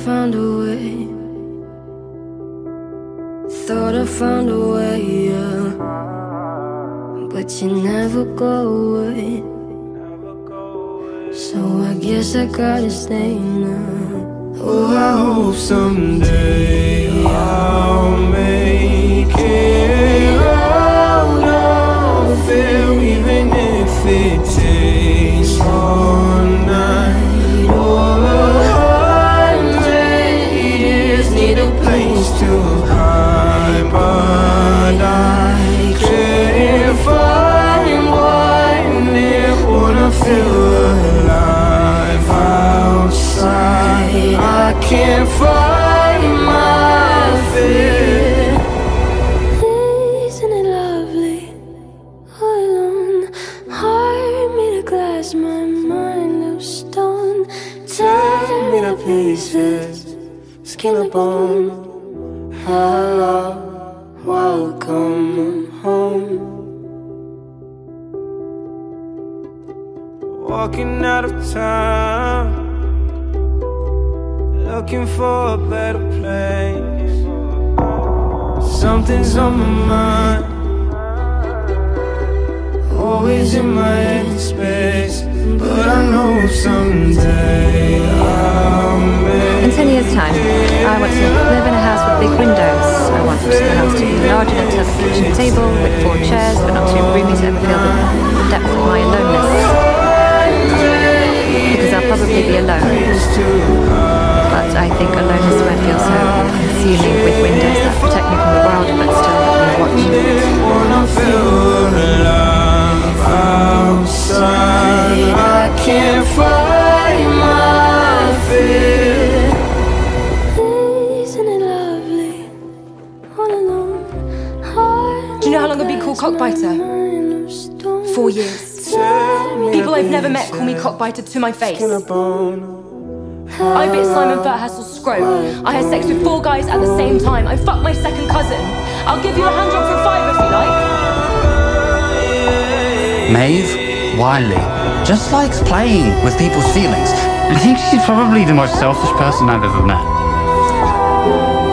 found a way. Thought I found a way, yeah. But you never go away. So I guess I gotta stay now. Oh, I hope someday I'll make it out of here, even if it takes all night or 100 years. Need a place to hide, but I can't find one there. Wanna feel alive outside. I can't find my fear. Isn't it lovely? All alone, heart made of glass, my mind of stone. Tear me to pieces, skin and bone. Hello, welcome home. Walking out of town, looking for a better place. Something's on my mind, always in my headspace. But I know someday I'll make In 10 years' time, I want to live in a house with big windows. I want the house to be large enough to have a kitchen table with 4 chairs, but not too roomy to ever feel the depth of my aloneness. Because I'll probably be alone. But I think aloneness might feel so consuming, with windows that protect me from the world but still let me watch. wanna feel alive outside. I can't find my fear. Isn't it lovely? All alone. Do you know how long I've been called cockbiter? 4 years. People I've never met call me cockbiter to my face. I bit Simon Firthassel's scrote. I had sex with 4 guys at the same time. I fucked my second cousin. I'll give you a hand job for a £5 if you like. Maeve, Wiley, just likes playing with people's feelings. I think she's probably the most selfish person I've ever met.